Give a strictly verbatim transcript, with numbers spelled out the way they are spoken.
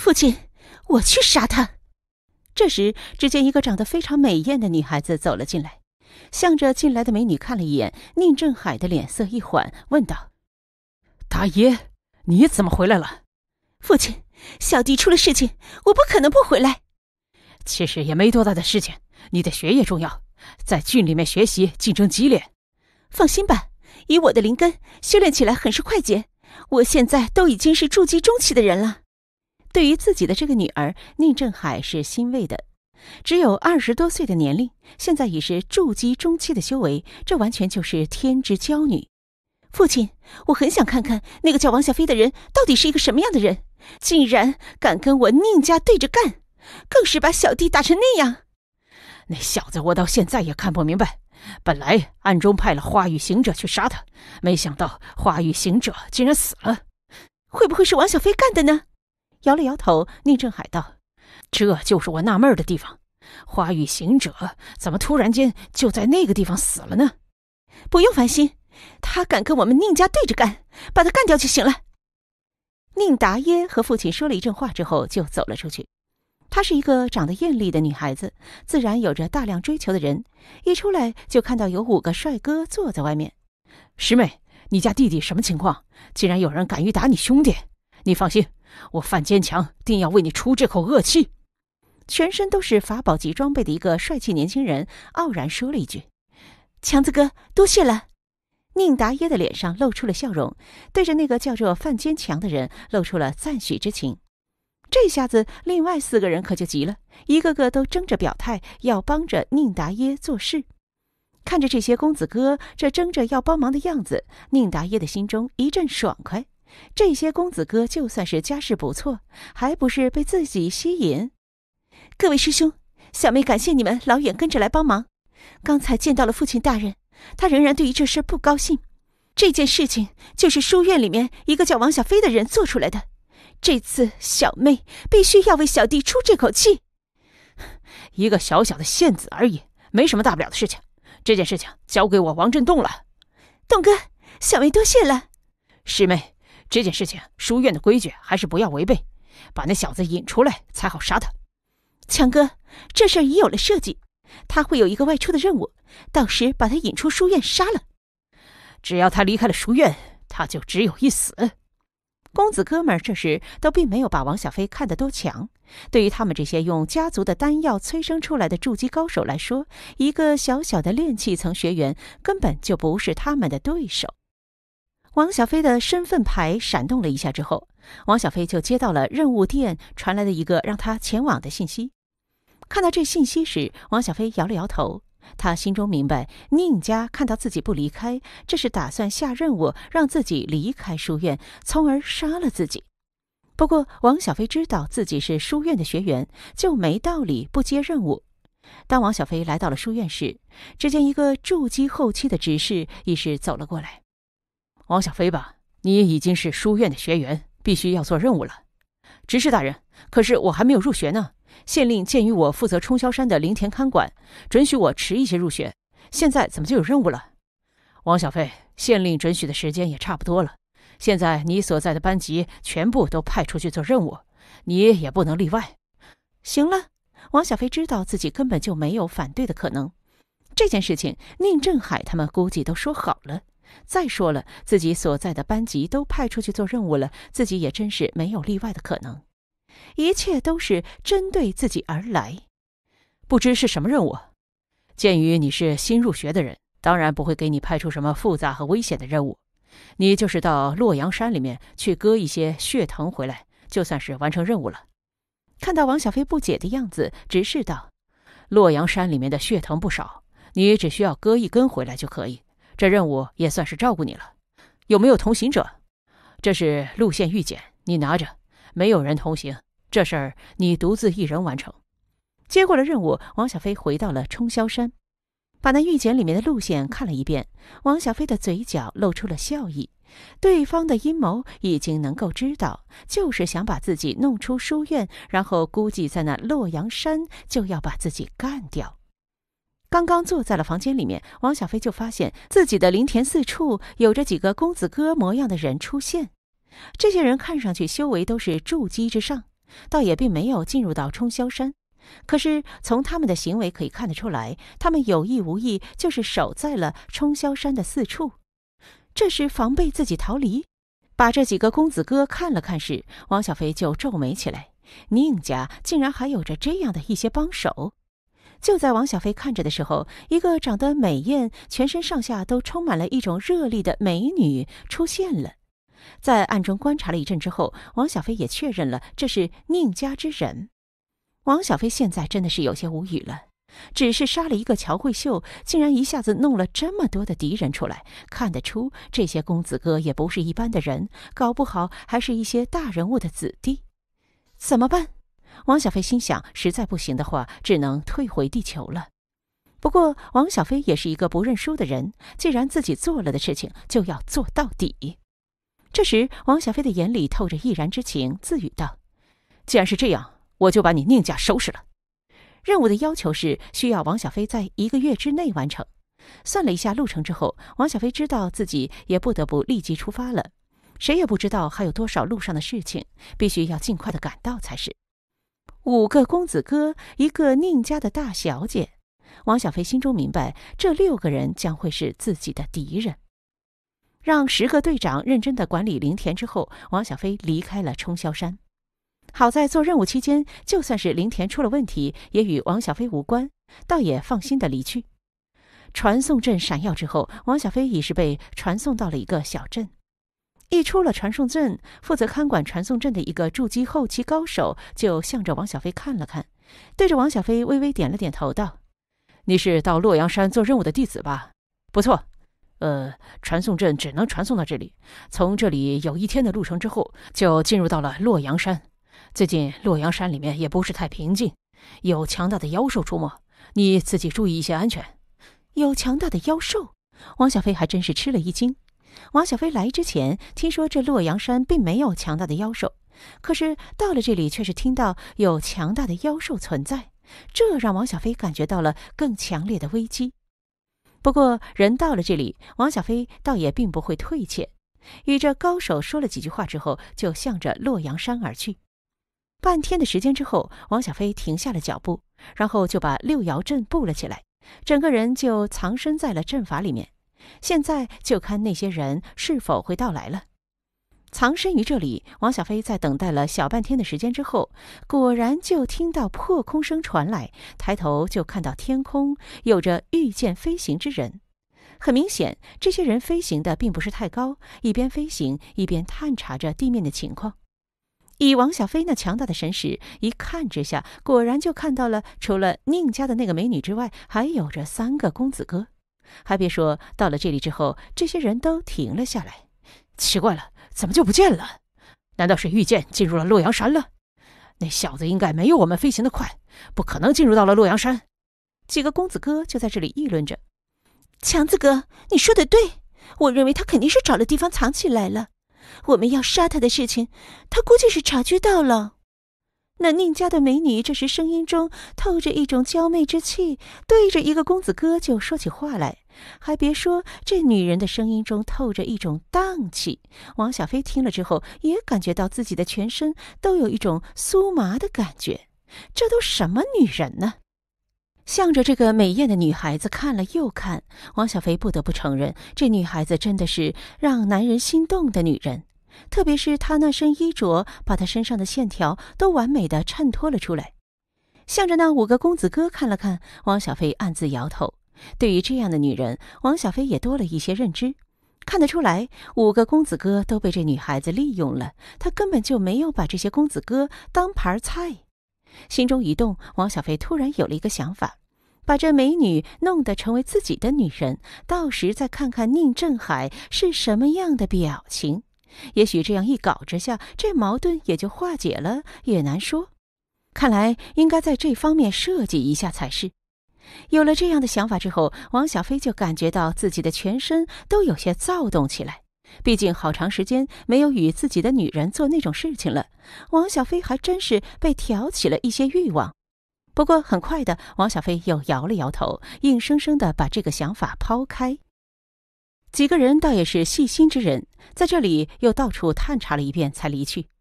父亲，我去杀他！这时，只见一个长得非常美艳的女孩子走了进来，向着进来的美女看了一眼，宁振海的脸色一缓，问道： 大爷，你怎么回来了？ 父亲，小弟出了事情，我不可能不回来。 其实也没多大的事情，你的学业重要，在郡里面学习竞争激烈。 放心吧，以我的灵根，修炼起来很是快捷，我现在都已经是筑基中期的人了。对于自己的这个女儿，宁振海是欣慰的。只有二十多岁的年龄，现在已是筑基中期的修为，这完全就是天之骄女。父亲，我很想看看那个叫王小飞的人到底是一个什么样的人，竟然敢跟我宁家对着干，更是把小弟打成那样。 那小子我到现在也看不明白，本来暗中派了花雨行者去杀他，没想到花雨行者竟然死了。 会不会是王小飞干的呢？摇了摇头，宁振海道： 这就是我纳闷的地方，花雨行者怎么突然间就在那个地方死了呢？ 不用烦心，他敢跟我们宁家对着干，把他干掉就行了。宁达耶和父亲说了一阵话之后就走了出去。她是一个长得艳丽的女孩子，自然有着大量追求的人，一出来就看到有五个帅哥坐在外面。 师妹，你家弟弟什么情况？竟然有人敢于打你兄弟？你放心，我范坚强定要为你出这口恶气。 全身都是法宝级装备的一个帅气年轻人傲然说了一句：强子哥，多谢了。宁达耶的脸上露出了笑容，对着那个叫做范坚强的人露出了赞许之情。这下子另外四个人可就急了，一个个都争着表态要帮着宁达耶做事。看着这些公子哥这争着要帮忙的样子，宁达耶的心中一阵爽快。这些公子哥就算是家世不错，还不是被自己吸引？各位师兄，小妹感谢你们老远跟着来帮忙。刚才见到了父亲大人，他仍然对于这事不高兴。这件事情就是书院里面一个叫王小飞的人做出来的，这次小妹必须要为小弟出这口气。 一个小小的县子而已，没什么大不了的事情，这件事情交给我王振栋了。 栋哥，小妹多谢了。 师妹，这件事情书院的规矩还是不要违背，把那小子引出来才好杀他。 强哥，这事儿已有了设计，他会有一个外出的任务，到时把他引出书院杀了。 只要他离开了书院，他就只有一死。 公子哥们这时都并没有把王小飞看得多强，对于他们这些用家族的丹药催生出来的筑基高手来说，一个小小的炼气层学员根本就不是他们的对手。王小飞的身份牌闪动了一下之后，王小飞就接到了任务店传来的一个让他前往的信息。看到这信息时，王小飞摇了摇头，他心中明白，宁家看到自己不离开，这是打算下任务让自己离开书院，从而杀了自己。不过王小飞知道自己是书院的学员，就没道理不接任务。当王小飞来到了书院时，只见一个筑基后期的执事已是走了过来。 王小飞吧，你已经是书院的学员，必须要做任务了。执事大人，可是我还没有入学呢。县令鉴于我负责冲霄山的灵田看管，准许我迟一些入学，现在怎么就有任务了？王小飞，县令准许的时间也差不多了，现在你所在的班级全部都派出去做任务，你也不能例外。 行了，王小飞知道自己根本就没有反对的可能。这件事情宁振海他们估计都说好了，再说了，自己所在的班级都派出去做任务了，自己也真是没有例外的可能。一切都是针对自己而来。 不知是什么任务？鉴于你是新入学的人，当然不会给你派出什么复杂和危险的任务，你就是到洛阳山里面去割一些血藤回来，就算是完成任务了。 看到王小飞不解的样子，直视道： 洛阳山里面的血藤不少，你只需要割一根回来就可以，这任务也算是照顾你了。有没有同行者？这是路线预检，你拿着，没有人同行，这事儿你独自一人完成。 接过了任务，王小飞回到了冲霄山，把那预检里面的路线看了一遍。王小飞的嘴角露出了笑意，对方的阴谋已经能够知道，就是想把自己弄出书院，然后估计在那洛阳山就要把自己干掉。刚刚坐在了房间里面，王小飞就发现自己的灵田四处有着几个公子哥模样的人出现。这些人看上去修为都是筑基之上， 倒也并没有进入到冲霄山。可是从他们的行为可以看得出来，他们有意无意就是守在了冲霄山的四处，这是防备自己逃离。把这几个公子哥看了看时，王小飞就皱眉起来，宁家竟然还有着这样的一些帮手。就在王小飞看着的时候，一个长得美艳、全身上下都充满了一种热力的美女出现了。在暗中观察了一阵之后，王小飞也确认了这是宁家之人。王小飞现在真的是有些无语了，只是杀了一个乔慧秀，竟然一下子弄了这么多的敌人出来，看得出这些公子哥也不是一般的人，搞不好还是一些大人物的子弟。怎么办？王小飞心想，实在不行的话，只能退回地球了。不过王小飞也是一个不认输的人，既然自己做了的事情，就要做到底。这时王小飞的眼里透着毅然之情，自语道：既然是这样，我就把你宁家收拾了。任务的要求是需要王小飞在一个月之内完成。算了一下路程之后，王小飞知道自己也不得不立即出发了。谁也不知道还有多少路上的事情，必须要尽快的赶到才是。五个公子哥，一个宁家的大小姐，王小飞心中明白，这六个人将会是自己的敌人。让十个队长认真地管理灵田之后，王小飞离开了冲霄山。好在做任务期间，就算是灵田出了问题，也与王小飞无关，倒也放心地离去。传送阵闪耀之后，王小飞已是被传送到了一个小镇。一出了传送阵，负责看管传送阵的一个筑基后期高手就向着王小飞看了看，对着王小飞微微点了点头，道：你是到洛阳山做任务的弟子吧？不错。呃，传送阵只能传送到这里，从这里有一天的路程之后，就进入到了洛阳山。最近洛阳山里面也不是太平静，有强大的妖兽出没，你自己注意一些安全。有强大的妖兽？王小飞还真是吃了一惊。王小飞来之前听说这洛阳山并没有强大的妖兽，可是到了这里却是听到有强大的妖兽存在，这让王小飞感觉到了更强烈的危机。不过人到了这里，王小飞倒也并不会退怯，与这高手说了几句话之后，就向着洛阳山而去。半天的时间之后，王小飞停下了脚步，然后就把六爻阵布了起来，整个人就藏身在了阵法里面。现在就看那些人是否会到来了。藏身于这里，王小飞在等待了小半天的时间之后，果然就听到破空声传来，抬头就看到天空有着御剑飞行之人。很明显，这些人飞行的并不是太高，一边飞行一边探查着地面的情况。以王小飞那强大的神识，一看之下，果然就看到了除了宁家的那个美女之外，还有着三个公子哥。还别说，到了这里之后，这些人都停了下来。奇怪了，怎么就不见了？难道是御剑进入了洛阳山了？那小子应该没有我们飞行的快，不可能进入到了洛阳山。几个公子哥就在这里议论着。强子哥，你说的对，我认为他肯定是找了地方藏起来了。我们要杀他的事情，他估计是察觉到了。那宁家的美女这时声音中透着一种娇媚之气，对着一个公子哥就说起话来。还别说，这女人的声音中透着一种荡气，王小飞听了之后也感觉到自己的全身都有一种酥麻的感觉。这都什么女人呢？向着这个美艳的女孩子看了又看，王小飞不得不承认，这女孩子真的是让男人心动的女人。特别是她那身衣着，把她身上的线条都完美的衬托了出来。向着那五个公子哥看了看，王小飞暗自摇头。对于这样的女人，王小飞也多了一些认知。看得出来，五个公子哥都被这女孩子利用了，他根本就没有把这些公子哥当盘菜。心中一动，王小飞突然有了一个想法，把这美女弄得成为自己的女人，到时再看看宁振海是什么样的表情。也许这样一搞之下，这矛盾也就化解了，也难说。看来应该在这方面设计一下才是。有了这样的想法之后，王小飞就感觉到自己的全身都有些躁动起来。毕竟好长时间没有与自己的女人做那种事情了，王小飞还真是被挑起了一些欲望。不过很快的，王小飞又摇了摇头，硬生生地把这个想法抛开。几个人倒也是细心之人，在这里又到处探查了一遍才离去。